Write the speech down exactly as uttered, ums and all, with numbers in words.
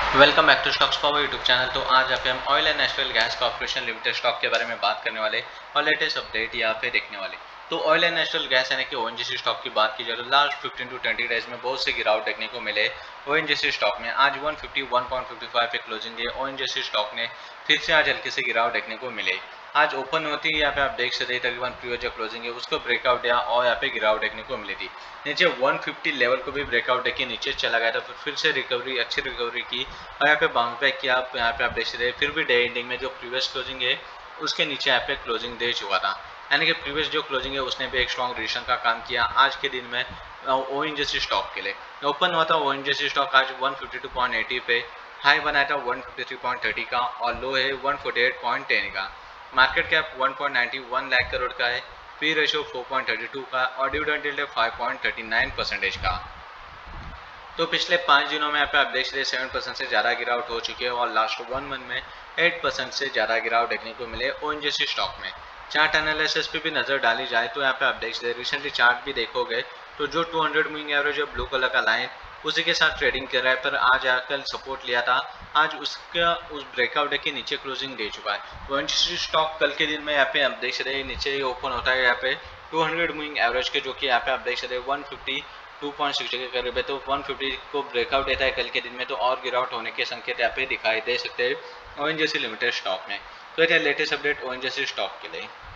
Welcome back to Stocks Power YouTube channel. तो आज यहाँ पे हम oil and natural gas corporation limited stock के बारे में बात करने वाले और लेटेस्ट अपडेट यहाँ पे देखने वाले। तो ऑयल एंड नेचुरल गैस यानी कि ओएनजीसी स्टॉक की बात की जाए तो last fifteen to twenty days में बहुत से गिरावट देखने को मिले ओएनजीसी स्टॉक में। आज one fifty one point fifty five पे क्लोजिंग है। ओएनजीसी स्टॉक ने फिर से आज हल्के से गिरावट देखने को मिले। आज ओपन होती है यहाँ पे आप देख सकते हैं तकरीबन प्रीवियस जो क्लोजिंग है उसको ब्रेकआउट दिया और यहाँ पे गिरावट देखने को मिली थी। नीचे वन फिफ्टी लेवल को भी ब्रेकआउट देके नीचे चला गया था, फिर फिर से रिकवरी अच्छी रिकवरी की और यहाँ पे बाउंस बैक किया। आप यहाँ पे आप देख सकते हैं फिर भी डे एंडिंग में जो प्रीवियस क्लोजिंग है उसके नीचे यहाँ पे क्लोजिंग दे चुका था, यानी कि प्रीवियस जो क्लोजिंग है उसने भी एक स्ट्रॉन्ग रिएक्शन का काम किया आज के दिन में ओएनजीसी स्टॉक के लिए। ओपन हुआ था ओएनजीसी स्टॉक आज one fifty two point eighty पे, हाई बनाया था one fifty three point thirty का और लो है one forty eight point ten का। Market cap one point ninety one lakh crore का है, P ratio four point thirty two का और dividend yield five point thirty nine percentage का। तो पिछले पाँच दिनों में यहाँ पे आप देख रहे सेवन परसेंट से ज़्यादा गिरावट हो चुकी है और लास्ट वन मंथ में एट परसेंट से ज़्यादा गिरावट देखने को मिले ओएनजीसी स्टॉक में। चार्ट एनालिसिस पे भी नज़र डाली जाए तो यहाँ पे आप देख सकते रिसेंटली चार्ट भी देखोगे तो जो टू हंड्रेड मूविंग एवरेज है ब्लू कलर का लाइन उसी के साथ ट्रेडिंग कर रहा है, पर आज आकर सपोर्ट लिया था, आज उसका उस ब्रेकआउट के नीचे क्लोजिंग दे चुका है। ओएनजीसी स्टॉक कल के दिन में यहाँ पे आप देख सकते हैं नीचे ही ओपन होता है यहाँ पे टू हंड्रेड मूविंग एवरेज के, जो कि यहाँ पे आप देख सकते हैं one fifty two point six के करीब है। तो वन फिफ्टी को ब्रेकआउट देता है कल के दिन में तो और गिरावट होने के संकेत यहाँ पे दिखाई दे सकते हैं ओएनजीसी लिमिटेड स्टॉक में। तो ये लेटेस्ट अपडेट ओएनजीसी स्टॉक के लिए।